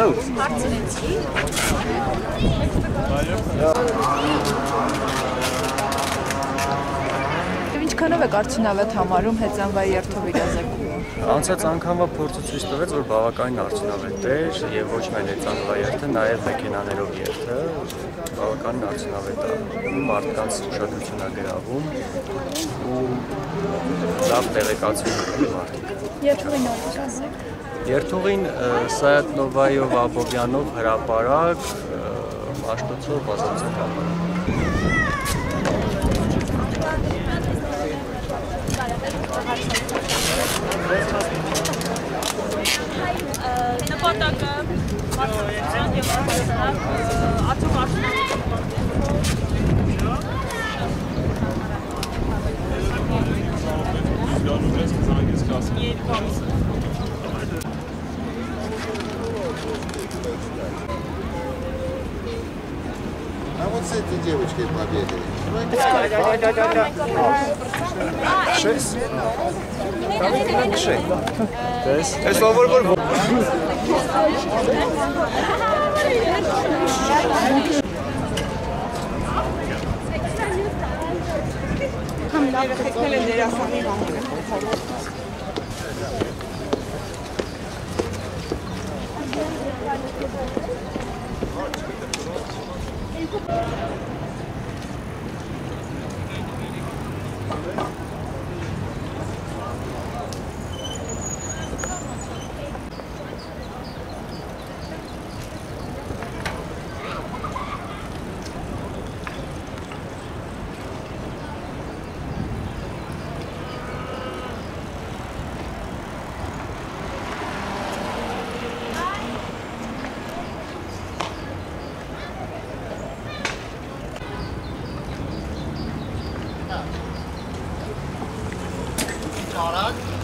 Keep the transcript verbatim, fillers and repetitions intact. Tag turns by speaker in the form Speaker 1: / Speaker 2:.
Speaker 1: Հարցնեցի։ Ինչքանով եք արդյունավետ համարում հեծանվայի երթով իրազեկումը։
Speaker 2: Անցած անգամվա փորձը ցույց տվեց, որ բավականին արդյունավետ էր եւ ոչ միայն հեծանվա երթը, նաեւ մեքենաներով երթը բավականին արդյունավետ է։ Մարդկանց ուշադրություն է գրավում ու լավ տեղեկացում ունի մարդիկ։
Speaker 1: Երթուղին ով ասեք։
Speaker 2: Երթուղին Սայաթ-Նովայով, Աբովյանով հրապարակ, Մաշտոցով բազմացած հրապարակ։
Speaker 3: Նպատակը մարդկության և մարդասարակ ացում
Speaker 4: А вот с этой девочкой побегали.
Speaker 2: Шесть? Шесть. Es war wohl wohl.
Speaker 4: Alright.